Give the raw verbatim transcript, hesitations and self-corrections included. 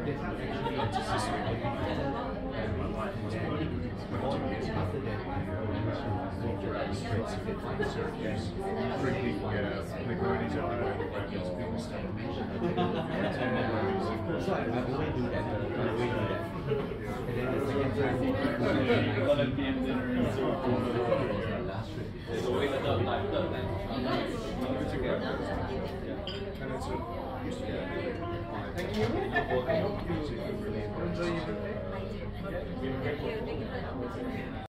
And my wife was working for two years after that. Walked around the streets of Syracuse, drinking uh, Negroni's So I, I always do that. I always do that. And then the second time, eleven p m dinner. last trip. There's always a third time, third time. And it's a used to be Thank you. I hope you really enjoy it.